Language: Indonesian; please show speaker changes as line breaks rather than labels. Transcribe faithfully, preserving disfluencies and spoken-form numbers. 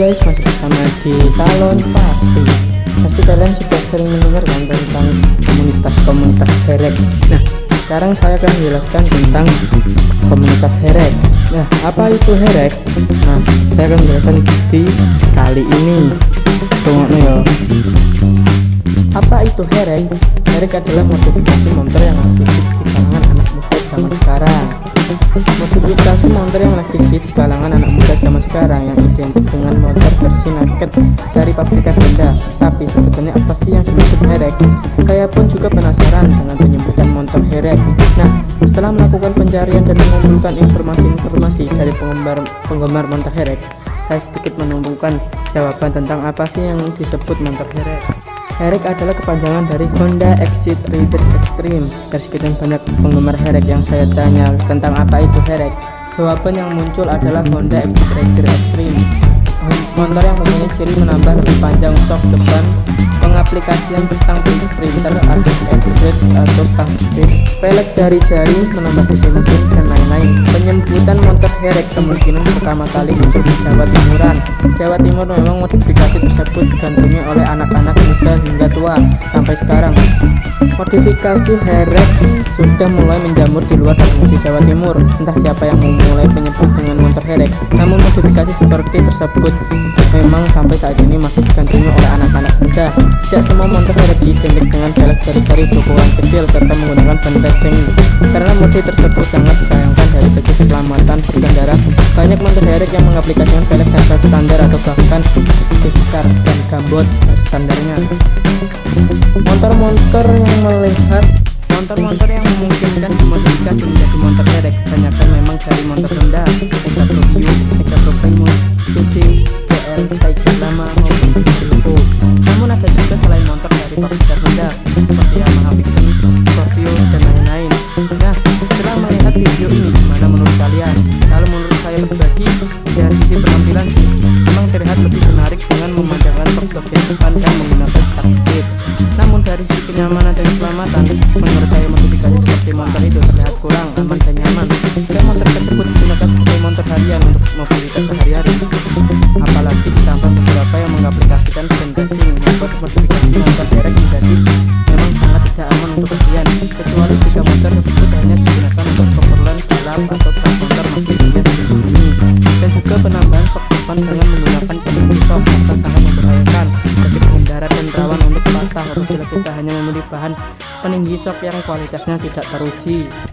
guys, masih bersama di Calon Papi. Pasti kalian sudah sering mendengar kan tentang komunitas-komunitas herek. Nah, sekarang saya akan menjelaskan tentang komunitas herek. Nah, apa itu herek? Nah, saya akan menjelaskan di kali ini. Tunggu ya. Apa itu herek? Herek adalah modifikasi motor yang lagi hits di kalangan anak muda zaman sekarang. Modifikasi motor yang lagi hits di kalangan anak muda zaman sekarang yang identik dengan motor versi naked dari pabrikan Honda. Tapi sebetulnya apa sih yang dimaksud herek? Saya pun juga penasaran dengan penyebutan motor herek. Nah, setelah melakukan pencarian dan mengumpulkan informasi-informasi dari penggemar penggemar motor herek, saya sedikit menemukan jawaban tentang apa sih yang disebut motor herek. Herek adalah kepanjangan dari Honda Exit Rider Extreme. Dari sekian banyak penggemar herek yang saya tanya tentang apa itu herek, jawaban yang muncul adalah Honda Exit Rider Extreme. Motor yang mempunyai ciri menambah lebih panjang sok depan, pengaplikasian tentang printer atau address atau stang speed, velg jari-jari, menambah sisi mesin dan lain-lain. Penyebutan motor herek kemungkinan pertama kali muncul di Jawa Timuran. Jawa Timur memang modifikasi tersebut digandrungi oleh anak-anak muda hingga tua sampai sekarang. Modifikasi herek sudah mulai menjamur di luar provinsi Jawa Timur. Entah siapa yang memulai menyebut dengan motor herek, namun modifikasi seperti tersebut memang sampai saat ini masih digandrungi oleh anak-anak muda. Tidak semua motor herek identik dengan velg jari-jari berukuran kecil serta menggunakan ban racing. Karena mode tersebut sangat disayangkan dari segi keselamatan berkendara, banyak motor herek yang mengaplikasikan velg harga standar atau bahkan lebih besar dan gambot dari standarnya. Motor-motor yang melihat motor-motor yang memungkinkan dimodifikasi menjadi motor herek kebanyakan memang dari motor Honda, Mega Pro Bio, Mega Pro Primus, Shooting, G L, Tiger Lama maupun Evo. Namun ada juga selain motor dari pabrikan Honda seperti Yamaha Vision, Scorpio dan lain-lain. Nah, setelah melihat video ini, gimana menurut kalian? Kalau menurut saya pribadi, dari sisi penampilan sih memang terlihat lebih menarik dengan memanjangkan sok bagian depan dan menggunakan stang speed. Namun dari sisi kenyamanan dan keselamatan, menurut saya modifikasi seperti motor itu terlihat kurang aman dan nyaman. Dan motor tersebut digunakan sebagai motor harian untuk mobilitas sehari-hari. Apalagi ditambah beberapa yang mengaplikasikan ban racing, membuat modifikasi motor herek menjadi memang sangat tidak aman untuk kalian. Kecuali jika motor tersebut hanya digunakan untuk keperluan balap atau truk motor masih biasa ini. Dan juga penambahan sok depan dengan menggunakan peninggi sok akan sangat membahayakan bagi pengendara dan rawan untuk patah apabila kita hanya memilih bahan peninggi sok yang kualitasnya tidak teruji.